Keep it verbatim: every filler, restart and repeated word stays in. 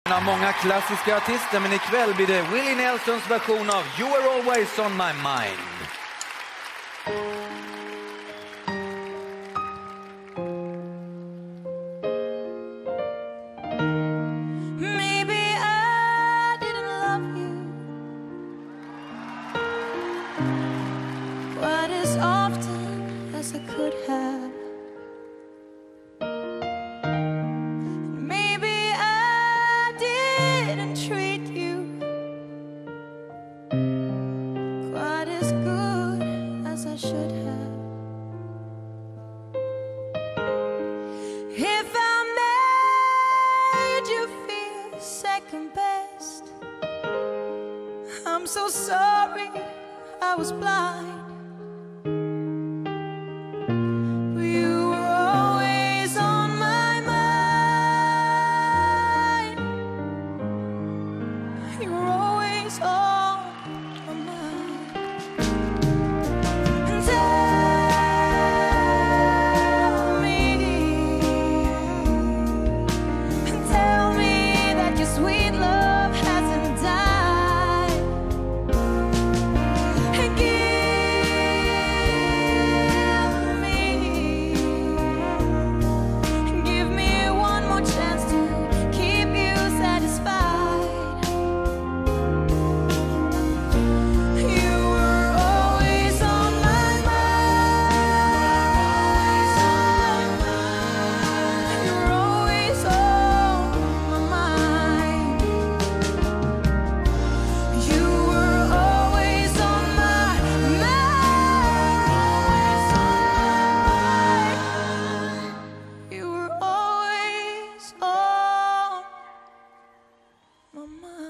Av många klassiska artister, men ikväll blir det Willie Nelsons version av You Are Always On My Mind. I'm so sorry I was blind. You were always on my mind. You were always on my mind. And tell me, and tell me that your sweet love hasn't died. Mama.